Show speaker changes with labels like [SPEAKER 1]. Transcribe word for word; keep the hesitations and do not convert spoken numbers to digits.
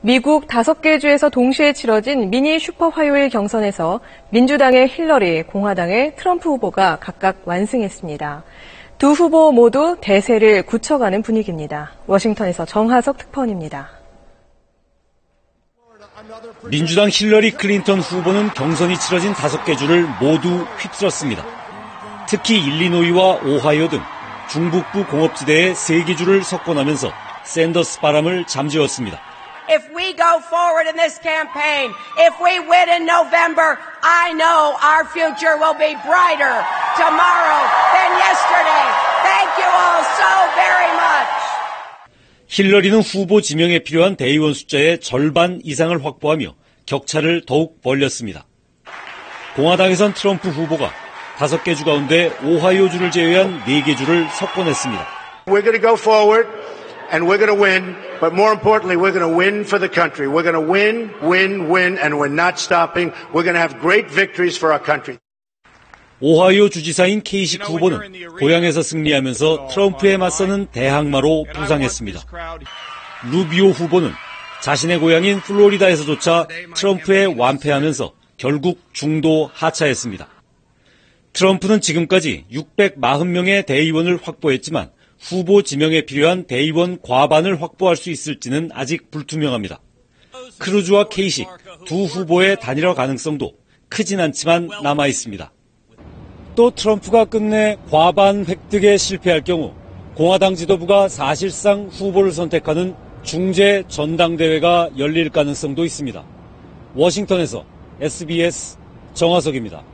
[SPEAKER 1] 미국 다섯 개 주에서 동시에 치러진 미니 슈퍼 화요일 경선에서 민주당의 힐러리, 공화당의 트럼프 후보가 각각 완승했습니다. 두 후보 모두 대세를 굳혀가는 분위기입니다. 워싱턴에서 정하석 특파원입니다.
[SPEAKER 2] 민주당 힐러리 클린턴 후보는 경선이 치러진 다섯 개 주를 모두 휩쓸었습니다. 특히 일리노이와 오하이오 등 중북부 공업지대의 세 개 주를 석권하면서 샌더스 바람을 잠재웠습니다.
[SPEAKER 3] If we go forward in this campaign, if we win in November, I know our future will be brighter tomorrow than yesterday. Thank you all so very much.
[SPEAKER 2] 힐러리는 후보 지명에 필요한 대의원 숫자의 절반 이상을 확보하며 격차를 더욱 벌렸습니다. 공화당에선 트럼프 후보가 다섯 개 주 가운데 오하이오 주를 제외한 네 개 주를 석권했습니다.
[SPEAKER 4] We're going to go forward and we're going to win, but more importantly, we're going to win for the country. We're going to win, win, win, and we're not stopping. We're going to have great victories for our country.
[SPEAKER 2] 오하이오 주지사인 케이식 후보는 고향에서 승리하면서 트럼프에 맞서는 대항마로 부상했습니다. 루비오 후보는 자신의 고향인 플로리다에서조차 트럼프에 완패하면서 결국 중도 하차했습니다. 트럼프는 지금까지 육백사십 명의 대의원을 확보했지만 후보 지명에 필요한 대의원 과반을 확보할 수 있을지는 아직 불투명합니다. 크루즈와 케이식 두 후보의 단일화 가능성도 크진 않지만 남아 있습니다. 또 트럼프가 끝내 과반 획득에 실패할 경우 공화당 지도부가 사실상 후보를 선택하는 중재 전당대회가 열릴 가능성도 있습니다. 워싱턴에서 에스비에스 정하석입니다.